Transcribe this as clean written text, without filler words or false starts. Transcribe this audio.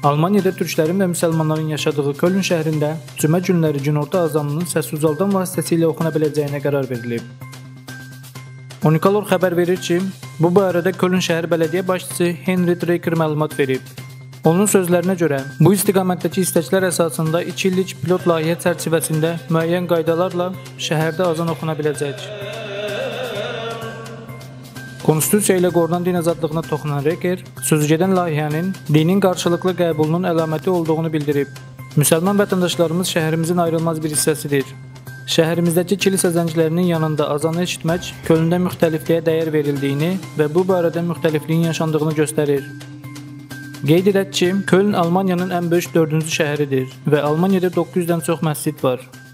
Almaniyada türklərin və müsəlmanların yaşadığı Köln şəhərində cümə günləri günorta azanının səssizaldan vasitəsilə oxuna biləcəyinə qərar verilib. Unikalor xəbər verir ki, bu barədə Köln şəhər bələdiyyə başçısı Henry Drecker məlumat verib. Onun sözlərinə görə, bu istiqamətdəki istəklər əsasında 2 illik pilot layihə çərçivəsində müəyyən qaydalarla şəhərdə azan oxuna biləcək. Konstitusiya ilə qorunan din azadlığına toxunan Drecker, sözügedən layihənin dinin qarşılıqlı qəbulunun əlaməti olduğunu bildirib. Müsəlman vətəndaşlarımız şəhərimizin ayrılmaz bir hissəsidir. Şəhərimizdəki kilsə zəncilərinin yanında azanı eşitmək Kölndə müxtəlifliyə dəyər verildiyini və bu barədə müxtəlifliyin yaşandığını göstərir. Qeyd edək ki, Köln Almaniyanın ən böyük 4-cü şəhəridir və Almaniyada 900-dən çox məscid var.